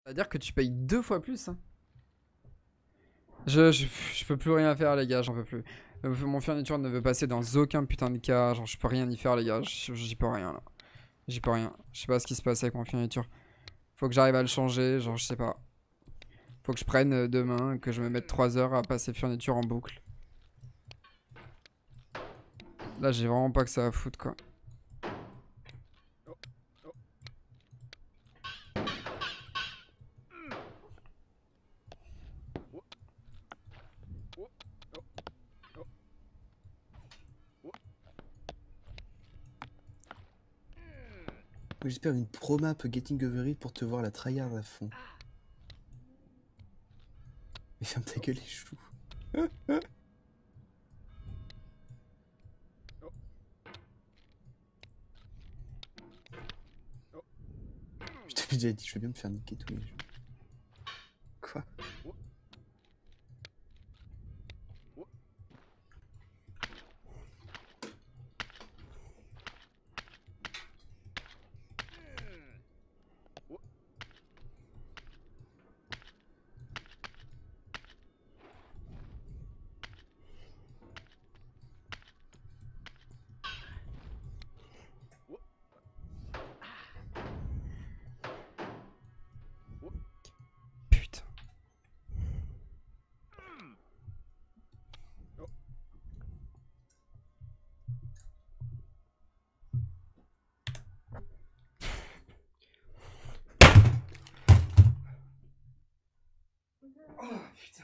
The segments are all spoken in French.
C'est-à-dire que tu payes 2 fois plus. Hein. Je peux plus rien faire, les gars, j'en peux plus. Mon fourniture ne veut passer dans aucun putain de cas. Genre, je peux rien y faire, les gars. J'y peux rien, là. J'y peux rien. Je sais pas ce qui se passe avec mon fourniture. Faut que j'arrive à le changer. Genre, je sais pas. Faut que je prenne demain, que je me mette 3 heures à passer fourniture en boucle. Là, j'ai vraiment pas que ça à foutre, quoi. J'espère une pro map Getting Over It pour te voir la tryhard à fond. Mais ferme ta gueule, les choux. Je t'avais déjà dit, je vais bien me faire niquer tous les jours. Quoi? Putain. Oh putain.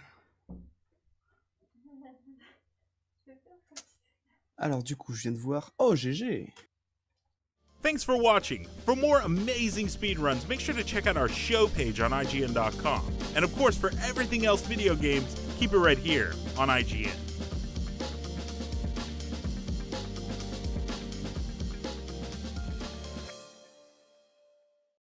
Alors du coup, je viens de voir... Oh, GG! Thanks for watching. For more amazing speedruns, make sure to check out our show page on IGN.com. And of course, for everything else video games, keep it right here on IGN.